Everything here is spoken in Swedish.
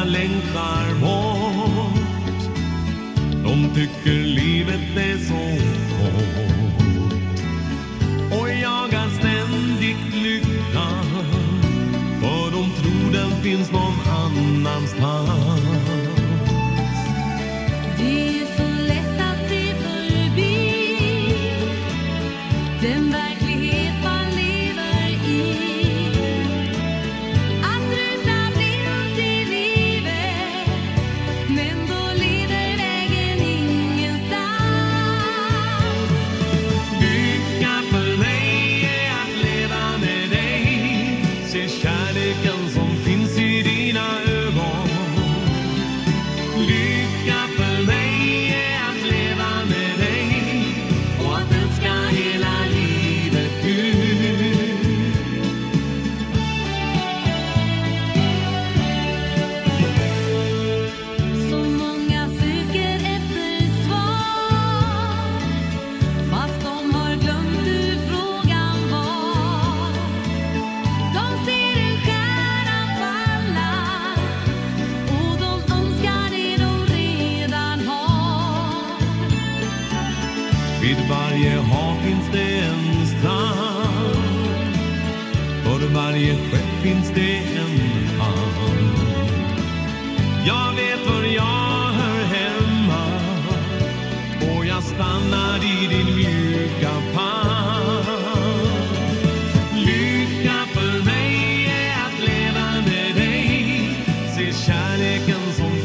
längtar bort. De tycker livet är så kort och jagar ständigt lycka, för de tror den finns någon annanstans. Det är så lätt att se förbi den verklighet man lever i. Att rusa blint i livet, men då leder vägen ingenstans. Lycka för mig är att leva med dig, se kärleken som finns i dina ögon. Lycka för mig är att leva med dig och att älska hela livet ut. Så många söker efter svar, fast de har glömt hur frågan var. De ser en stjärna falla och de önskar det de redan har. Vid varje hav finns det en strand, för varje skepp finns det en hamn. Jag vet var jag hör hemma och jag stannar i din mjuka famn. Lycka för mig är att leva med dig, se kärleken som